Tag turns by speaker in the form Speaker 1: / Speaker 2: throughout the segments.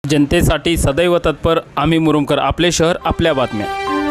Speaker 1: जनतेसाठी सदैव तत्पर आम्ही मुरुमकर, आपले शहर आपल्या बातम्या।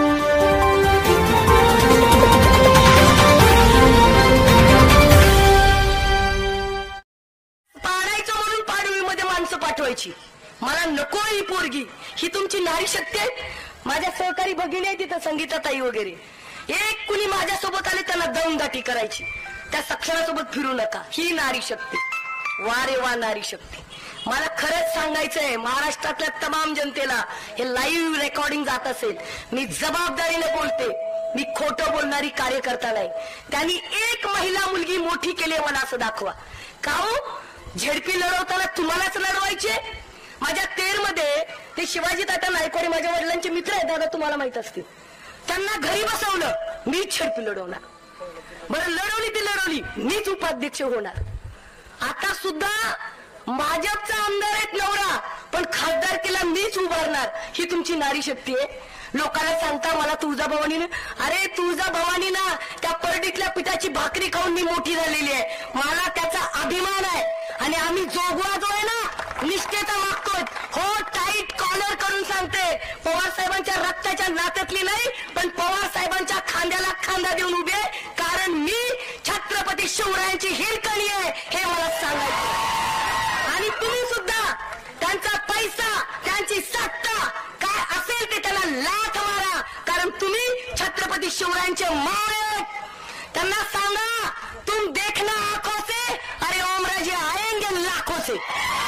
Speaker 2: पाडायचं म्हणून पाडवीमध्ये माणसं पाठवायची, मला नको ही पोरगी, ही तुमची नारी शक्ती आहे। माझ्या सहकारी भगिनी आहे तिथं, संगीताताई वगैरे, एक कुणी माझ्यासोबत आले त्यांना दमदाटी करायची, त्या सक्षणासोबत फिरू नका, ही नारी शक्ती। वा रे वा नारी शक्ती। मला खरंच सांगायचंय महाराष्ट्रातल्या तमाम जनतेला, हे लाईव्ह रेकॉर्डिंग जात असेल, मी जबाबदारीने बोलते, मी खोटं बोलणारी कार्यकर्ता नाही। त्यांनी एक महिला मुलगी मोठी केली मला असं दाखवा। का हो, झेडपी लढवताना तुम्हालाच लढवायचे? माझ्या तेरमध्ये ते शिवाजी तात्या नायकवाडी माझ्या वडिलांचे मित्र आहेत दादा, तुम्हाला माहित असतील, त्यांना घरी बसवलं, मीच झेडपी लढवणार। बरं लढवली ती लढवली, मीच उपाध्यक्ष होणार। आता सुद्धा भाजपचा आमदार आहेत नवरा, पण खासदारकीला मीच उभारणार, ही तुमची नारी शक्ती आहे। लोकांना सांगता मला तुळजाभवानीनं, अरे तुळजाभवानी ना त्या परडीतल्या पिठाची भाकरी खाऊन मी मोठी झालेली आहे, मला त्याचा अभिमान आहे। आणि आम्ही जोगवा जो आहे ना निष्ठेचा मागतोय, हो टाईट कॉलर करून सांगते, पवार साहेबांच्या रक्ताच्या नात्यातली नाही, पण पवार साहेबांच्या खांद्याला खांदा देऊन उभे, कारण मी छत्रपती शिवरायांची हिरकणी आहे, हे मला सांगायचं। आणि तुम्ही सुद्धा त्यांचा पैसा, त्यांची सत्ता काय असेल ते त्याला लाथ मारा, कारण तुम्ही छत्रपती शिवरायांचे मावळे। त्यांना सांगा, तुम देखना आंखों से, अरे ओमराजे आएंगे लाखों से।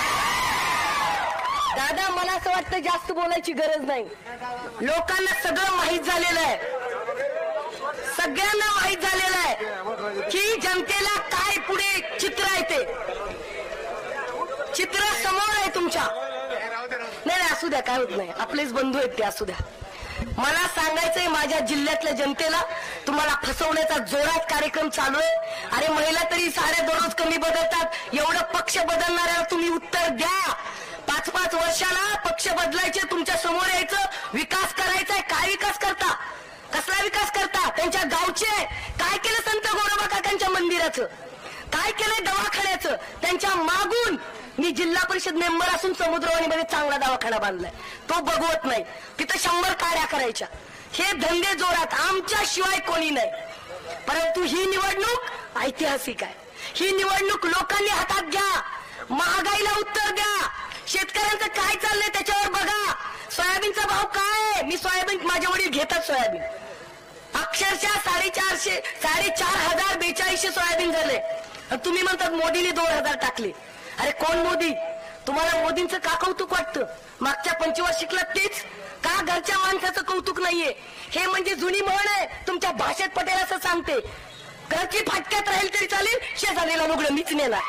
Speaker 2: दादा मला असं वाटतं जास्त बोलायची गरज नाही, लोकांना सगळं माहीत झालेलं आहे, सगळ्यांना माहीत झालेलं आहे की जनतेला काय पुढे चित्र आहे, ते चित्र समोर आहे तुमच्या। नाही असू द्या, काय होत नाही, आपलेच बंधू आहेत ते, असू द्या। मला सांगायचंय माझ्या जिल्ह्यातल्या जनतेला, तुम्हाला फसवण्याचा जोरात कार्यक्रम चालू आहे। अरे महिला तरी साड्या दररोज कमी बदलतात, एवढं पक्ष बदलणाऱ्याला तुम्ही उत्तर द्या। 5-5 वर्षाला पक्ष बदलायचे, तुमच्या समोर यायचं, विकास करायचाय। काय विकास करता? कसला विकास करता? त्यांच्या गावचे काय केलं? संत गोरोबा काकांच्या मंदिराचं काय केलंय? दवाखान्याचं त्यांच्या मागून मी जिल्हा परिषद मेंबर असून समुद्रवाणीमध्ये चांगला दवाखाना बांधलाय, तो बघवत नाही, तिथं 100 काड्या करायच्या। हे धंदे जोरात, आमच्या शिवाय कोणी नाही। परंतु ही निवडणूक ऐतिहासिक आहे, ही निवडणूक लोकांनी हातात घ्या, महागाईला उत्तर द्या, शेतकऱ्यांचं काय चाललंय त्याच्यावर बघा, सोयाबीनचा भाव काय आहे? मी सोयाबीन, माझे वडील घेतात सोयाबीन, अक्षरशः 450 4200 सोयाबीन झाले, तुम्ही म्हणतात मोदीने 2000 टाकले। अरे कोण मोदी? तुम्हाला मोदींचं का कौतुक वाटतं? मागच्या पंचवार्षिकला तेच का? घरच्या माणसाचं कौतुक नाहीये, हे म्हणजे जुनी म्हण आहे, तुमच्या भाषेत पटेल असं सांगते, घरची फाटक्यात राहील तरी चालेल, शेजारीला लुगडं मीच नेणार,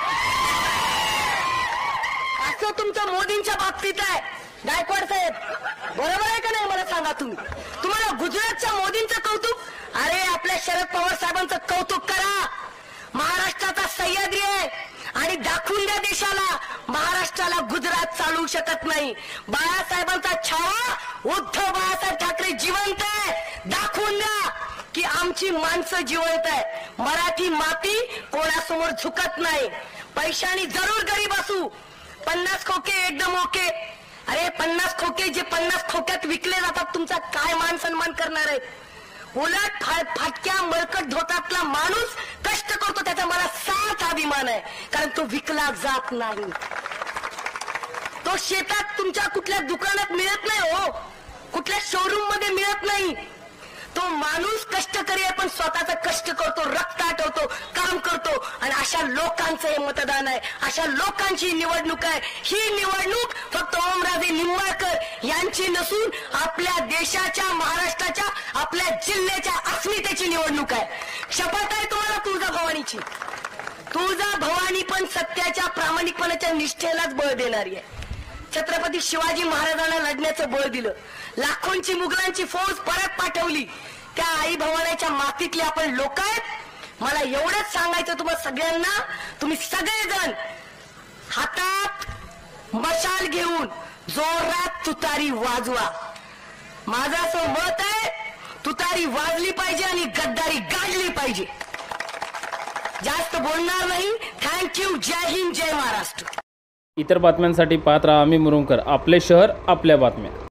Speaker 2: असं तुमचं मोदींच्या बाबतीत आहे। गायकवाड साहेब बरोबर आहे का नाही मला सांगा तुम्ही? तुम्हाला गुजरातच्या मोदींचं कौतुक, अरे आपल्या शरद पवार साहेबांचं कौतुक करा, महाराष्ट्राचा सह्याद्री आहे, आणि दाखवून द्या देशाला, महाराष्ट्राला गुजरात चालवू शकत नाही। बाळासाहेबांचा छावा उद्धव बाळासाहेब ठाकरे जिवंत आहे, दाखवून द्या की आमची माणसं जिवंत आहे। मराठी माती कोणासमोर झुकत नाही, पैशाने जरूर गरीब असू, 50 खोके एकदम ओके, अरे 50 खोके जे 50 खोक्यात विकले जातात, तुमचा काय मान सन्मान करणार आहे? उलट फाटक्या मळकट धोतातला माणूस कष्ट करतो, त्याचा मला साथ अभिमान आहे, कारण तो विकला जात नाही, तो शेतात तुमच्या कुठल्या दुकानात मिळत नाही, हो कुठल्या शोरूम मध्ये मिळत नाही, तो माणूस कष्टकरी आहे, पण स्वतःचा कष्ट करतो, रक्त आटवतो, काम करतो, आणि अशा लोकांचं हे मतदान आहे, अशा लोकांची निवडणूक आहे। ही निवडणूक फक्त ओमराजे निंबाळकर यांची नसून आपल्या देशाच्या, महाराष्ट्राच्या, आपल्या जिल्ह्याच्या अस्मितेची निवडणूक आहे। शपथ आहे तुम्हाला तुळजाभवानीची, तुळजाभवानी पण सत्याच्या, प्रामाणिकपणाच्या निष्ठेलाच बळ देणारी आहे। छत्रपती शिवाजी महाराजांना लढण्याचं बळ दिलं, लाखोंची मुघलांची फौज परत पाठवली, त्या आई भवानीच्या मातीतले आपण लोक आहेत। मला एवढंच सांगायचं तुम्हाला सगळ्यांना, तुम्ही सगळेजण हातात मशाल घेऊन जोरात तुतारी वाजवा। माझं असं मत आहे, तुतारी वाजली पाहिजे आणि गद्दारी गाजली पाहिजे। जास्त बोलणार नाही, थँक्यू, जय हिंद, जय महाराष्ट्र।
Speaker 1: इतर बातम्यांसाठी पाहत राहा आम्ही मुरुमकर, आपले शहर आपल्या बातम्या.